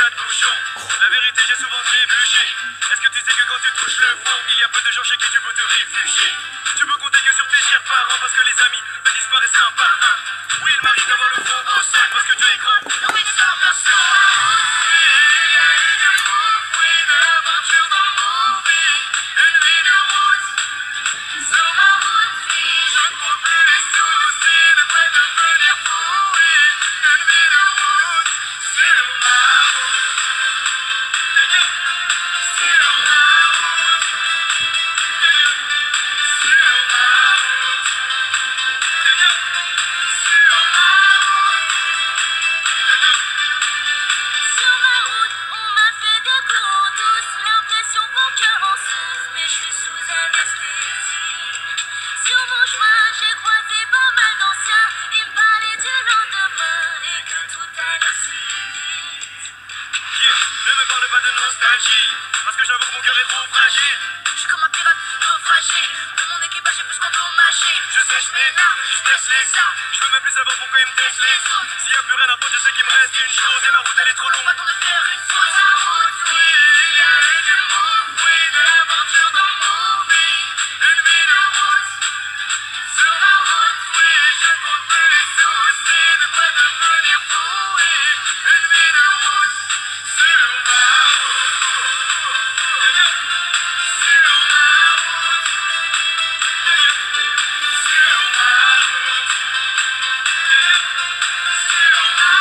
pas de bouchon. La vérité, j'ai souvent trébuché. Est-ce que tu sais que quand tu touches le fond, il y a peu de gens chez qui tu peux te réfugier? Tu peux compter que sur tes chers parents parce que les amis disparaissent un par un. Oui, il m'arrive d'avoir le front au sol parce que Dieu est grand. Oui, ça merci. Il y a eu du oui, de l'aventure dans le movie. Une vie de route. Sur ma route, je ne compte plus les soucis de quoi devenir fou. Oui, une vie de route. Sur ma route. Sur ma route. Sur ma route. Sur ma Sur ma route, on m'a fait des cours douces, l'impression mon cœur en souffle, mais je suis sous anesthésie. Sur mon chemin, j'ai croisé pas mal d'anciens, ils me parlaient du lendemain et que tout allait si vite. Ne me parle pas de nostalgie, parce que j'avoue que mon cœur est trop fragile. Je suis comme un pirate naufragé, de mon équipage est plus qu'endommagé. Je sèche mes larmes, je teste les ça. Je veux même plus savoir pourquoi ils me testent les autres. S'il y a plus rien à prendre, je sais qu'il me reste une chose. Et ma route elle est trop longue. Pas qu'on de faire une chose à route. Oui, il y a eu du oui, de l'aventure dans le movie. Une vie de route. Sur la route, oui, je compte plus les soucis de quoi devenir fou. Oui, une vie de route. Sur ma route. Sur ma route. Sur ma route. Sur ma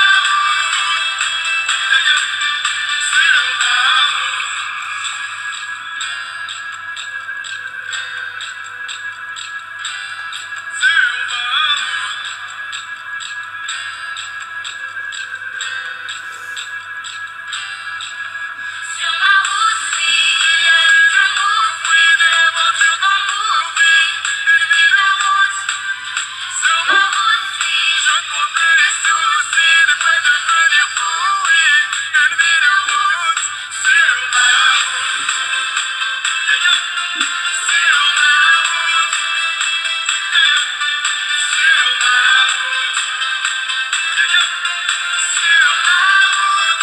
Sur ma route, Il y a eu du oui, de l'aventure dans le movie. Une vie de route. Sur ma route, je ne compte plus les soucis de quoi devenir fou. Oui, une vie de route. Sur ma route. Sur ma route. Sur ma route. Sur ma route.